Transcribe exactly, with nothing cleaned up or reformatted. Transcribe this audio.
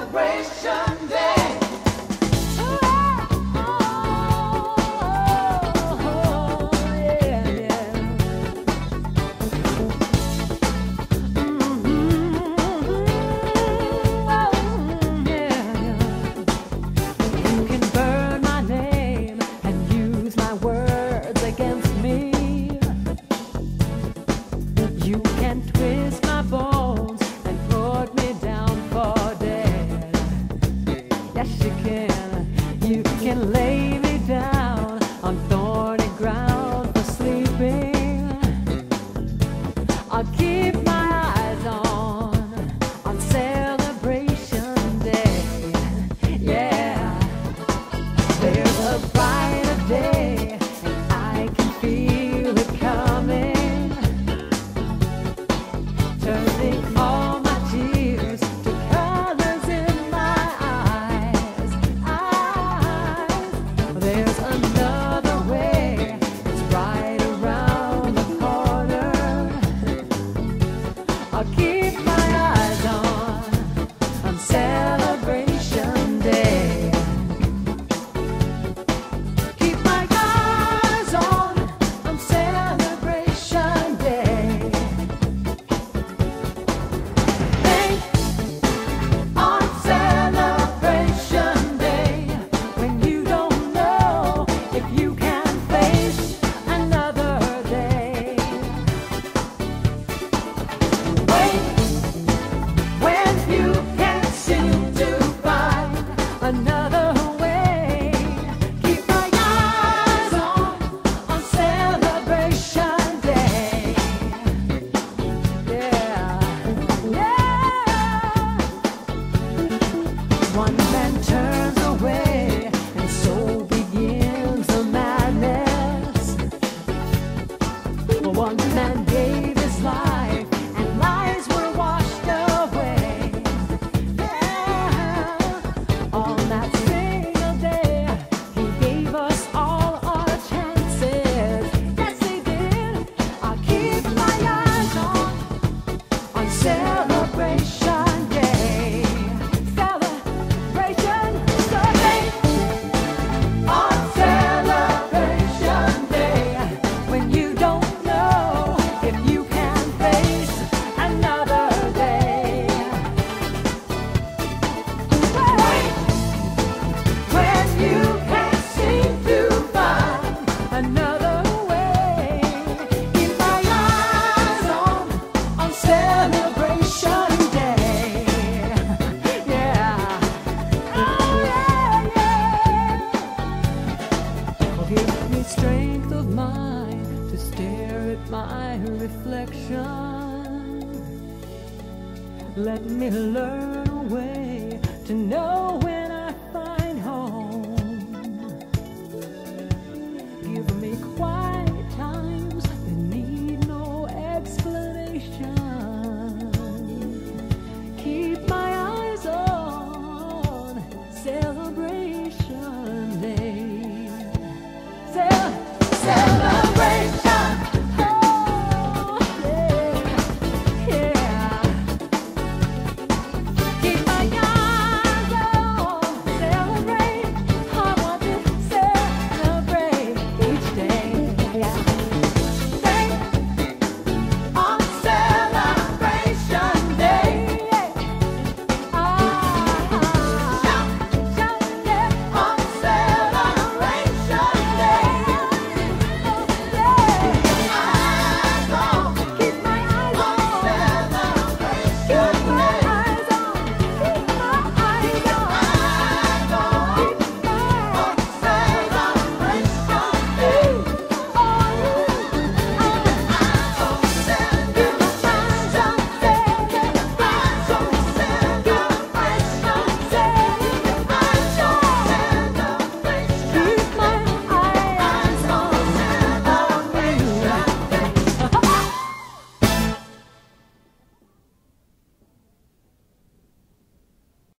celebration day. Twist my bones and put me down for dead. Yes, you can. You can lay me down on thorny ground for sleeping. I'll keep my eyes on on celebration day. Yeah, there's a brighter day, and I can feel it coming. Turning all my tears to colors in my eyes, eyes. There's another way, it's right around the corner. I'll keep my eyes on, on celebration day. Keep my eyes on, on celebration day. Another way, keep my eyes on, on celebration day. Yeah, yeah. One man turns away, and so begins the madness. One man gave his life, and lives were washed away. On that single day, he gave us all our chances. Yes, he did. I'll keep my eyes on, on celebration day. Celebration day. On celebration day. When you don't know if you can face another day. When you can't seem to find another way, keep my eyes on, on celebration day. Yeah, oh yeah, yeah. Oh, give me strength of mind to stare at my reflection. Let me learn a way to know